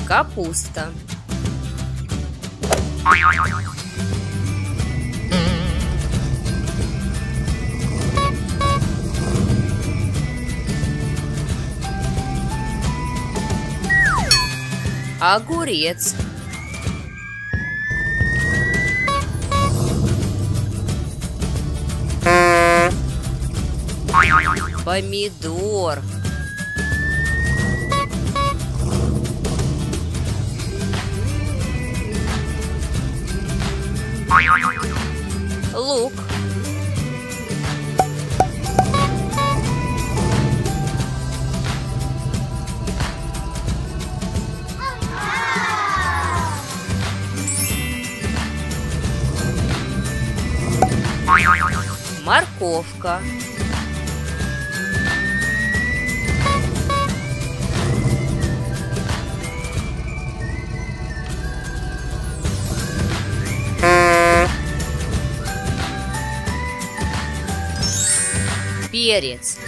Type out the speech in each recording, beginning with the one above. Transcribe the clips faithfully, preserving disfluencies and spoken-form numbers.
Капуста. Огурец. Помидор. Лук. Морковка. Перец.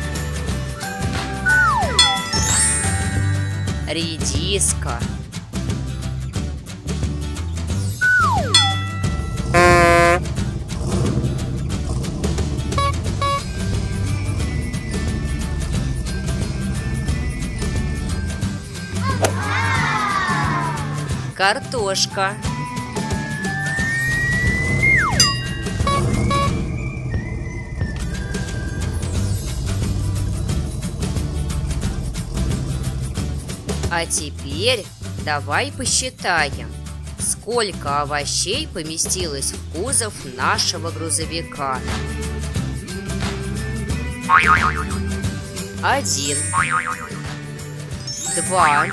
Редиска. Картошка. А теперь давай посчитаем, сколько овощей поместилось в кузов нашего грузовика. Один, два,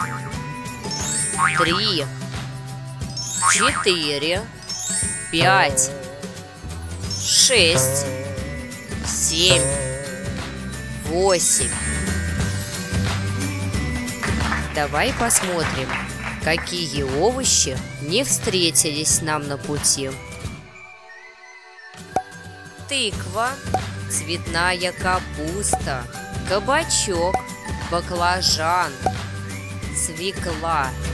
три, четыре, пять, шесть, семь, восемь. Давай посмотрим, какие овощи не встретились нам на пути. Тыква, цветная капуста, кабачок, баклажан, свекла,